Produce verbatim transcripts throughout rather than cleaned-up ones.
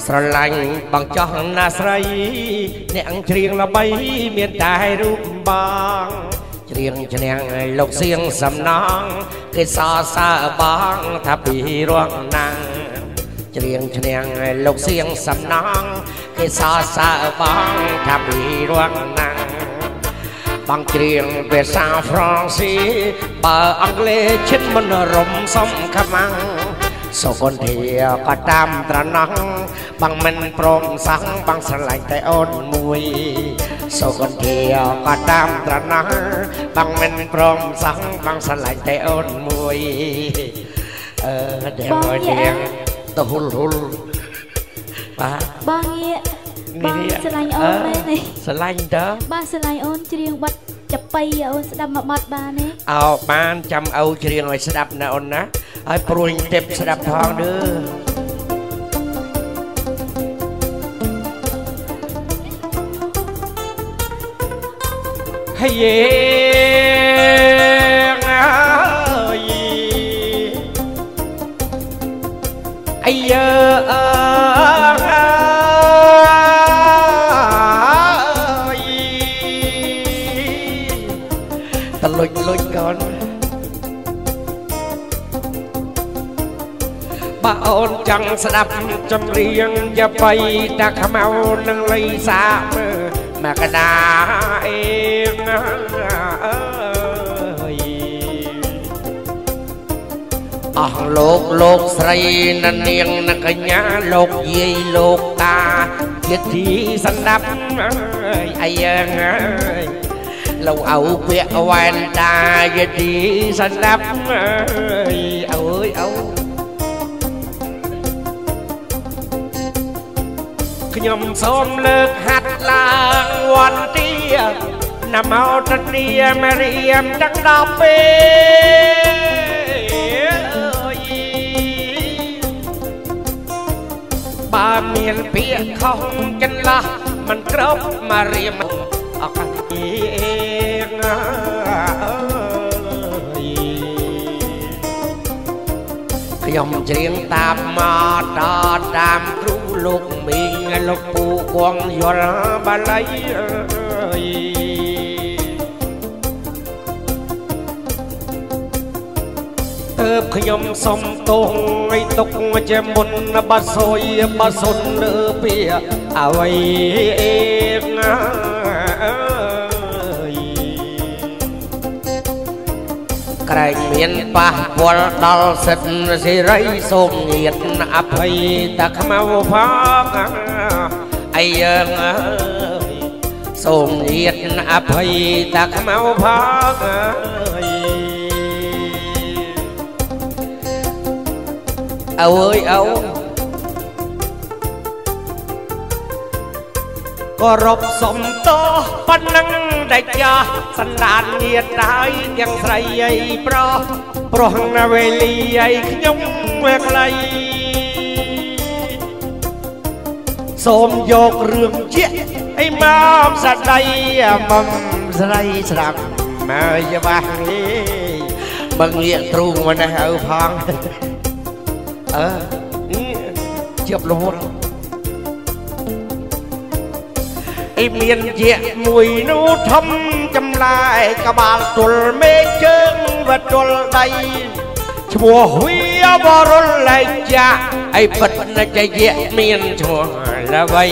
ស្រឡាញ់បងចោះណាស្រីអ្នកច្រៀងល្បីមានតែរូបបងច្រៀងឈ្នះលោកសៀងសំណងគេសរសើរបងថាពីរងណាំងច្រៀងឈ្នះលោកសៀងសំណងគេសរសើរបងថាពីរងណាំងបងច្រៀងភាសាហ្វ្រង់ស៊ីបើអង់គ្លេសឈិនមិនរំសំខ្មាំងសុគន្ធាក៏តាមត្រណោះបងមិនព្រមសោះបងស្រឡាញ់តែអូនមួយសុគន្ធាក៏តាមត្រណោះបងមិនព្រមសោះបងស្រឡាញ់តែអូនមួយអឺដែលមកទៀតទៅហ៊ុលហ៊ុលបាទបងងាកបងស្រឡាញ់អូនមែនទេស្រឡាញ់តើបាទស្រឡាញ់អូនច្រៀងបាត់ចបៃអូនស្ដាប់មកបាត់បានទេអោបានចាំអូច្រៀងឲ្យស្ដាប់ណាអូនណាហើយព្រួយទេពស្ដាប់ថងឌឺហេយេអើយអាយអើតលុចលុចកូនបើអូនចង់ស្ដាប់ចម្រៀងយ៉ាបៃតាខ្មៅនឹងលៃសាមើមកកដាអេងអើយអស់លោកលោកស្រីណានាងណាកញ្ញាលោកយាយលោកតាជាទីសណ្ដាប់អីយ៉ាងហើយlâu ấu bẹ oan ta về đi sanh đắp ấu ơi ấu nhom xôm lợt hạt lang quan tia nằm ao trên tia Mariam trắng đạp bê ba miền bia không chân la mình crop Mariam ở căn dòng chuyện tam mà ta tam trú lục miệng lục phù quăng giọt ba lấy tớp nhom sông tông ngay tục che môn ba soi ba xuân nở bia à vậy cái miền Bắc Bồ Đào sệt si rây sôm nhiệt áp hay ta khăm phác ai ơi sôm nhiệt áp hay ta khăm phác âu ơi âu có rộp sông to pan năng đại cha sanh đàn nhiệt đái tiếng say ấy pro pro hằng na về ly ấy nhung về lầy xôm dọc rừng chiết ấy mắm sạt đây mắm say sạp mà giờ vàng đi bằng nhiệt trù mà này ở phong ờ chụp luôn miền dẹ mùi nú thâm chăm lại cả bà tuần mê chân và tuần đây chùa huy bò rôn lại cha ai bật là chạy dẹ miền chùa là vậy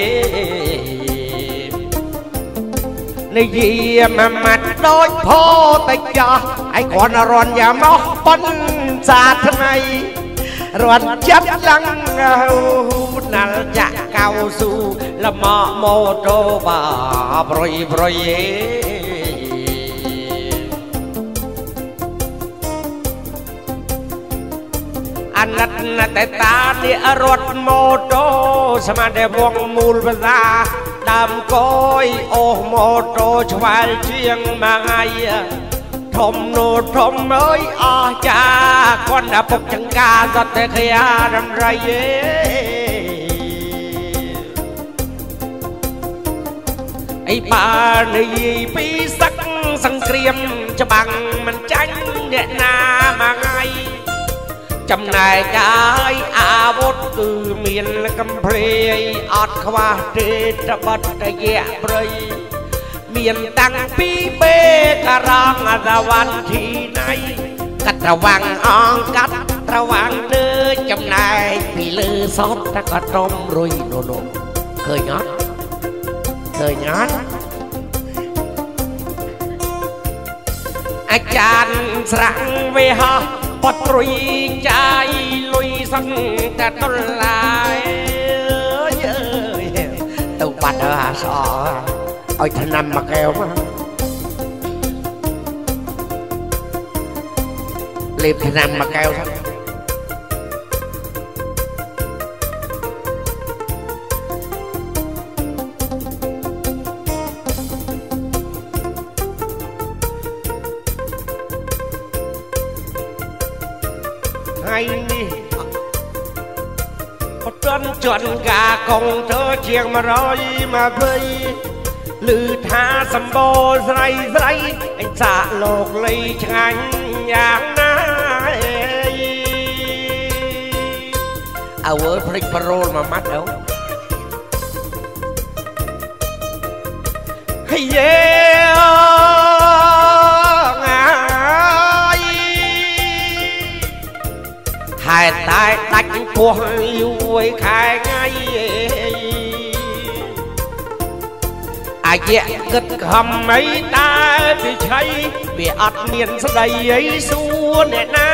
này gì mà mặt đôi phô tay cha ai còn là ròn nhà móc bắn xa thân này ròn chất lăng nal chạ cao su là mò mô tô bà broi broi anh lật tay ta đi rốt mô tô sama để buông mùl ra đam coi ô mô tô choai chiêng mà ngay thom nô thom ơi à cha con đã phục chân ca giọt để khía đâm ray ai bà này bị sắc sang kriêm cho bằng mình tránh để na mà ngay ចំណាយកាយអាវុធគឺមានកំភ្លេងអត់ខ្វះទេត្បិតតែយៈព្រៃមានតាំងពីបេការងអរវន្ធីណៃកាត់ត្រវាំងអងកាត់ត្រវាំងលើចំណាយពីលើសតតែក៏ต้มរុយនោះនោះឃើញអត់ឃើញអត់អាចារ្យស្រាំងវេហោបត់រុយចាយលុយសឹងតែដុល្លារទៅបាត់អាសឲ្យថ្នាំមួយកែវមកលេបថ្នាំមួយកែវទៅថ្ងៃនេះអត់ទាន់ជន់កាកងធ្វើជាងមួយរយមកភ័យឮថាសម្បូរស្រីស្រីអញសាកលោកលីឆ្ងាញ់យ៉ាងណាអើវើភ្លេចប្រូលមួយម៉ាត់ទៅហើយយេហេតុតែដាច់ពោះយូរខែថ្ងៃអាយៈគិតខំអីតែពីឆៃវាអត់មានស្ដីអីសួរអ្នកណា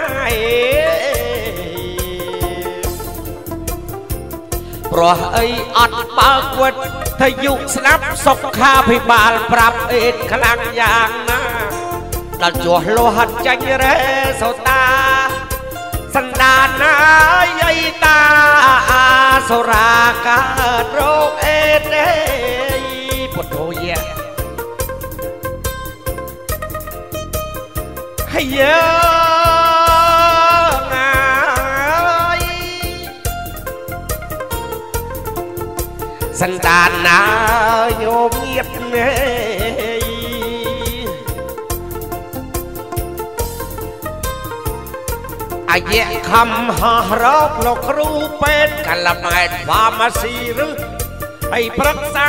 ព្រោះអីអត់បើកវិទ្យុស្ដាប់សុខាភិបាលប្រាប់អេតខ្លាំងយ៉ាងណាដល់ចុះលោហត់ចាញ់រេសូតាសន្តានណាយៃតាសូរាកើតរោគអេតទេពុទ្ធោយៈហើយណាយសន្តានណាញោមងៀតទេអាយៈខំហោះរកលោកគ្រូពេទ្យកលម៉ែតហ្វាម៉ាស៊ីឬឲ្យប្រឹក្សា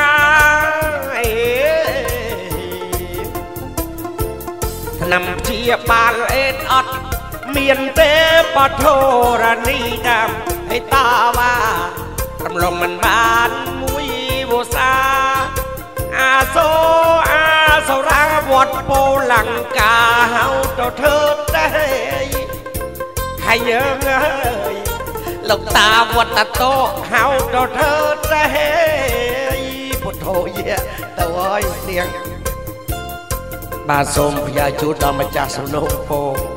ថ្នាំព្យាបាលអេតអត់មានទេបធរណីដាំឲ្យតាវ៉ារំលងមិនបានមួយវោសាអាសូអាសូរាវត្តពោលង្កាហៅទៅធ្វើទេហើយយើងអើយលោកតាវត្តតោហៅទៅធ្វើទេពុទ្ធោយៈទៅអើយនាងបាទសូមផ្ញើជូនដល់ម្ចាស់សំណូមពរ